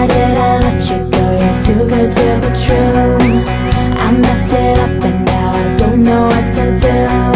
Why did I let you go? You're too good to be true. I messed it up and now I don't know what to do.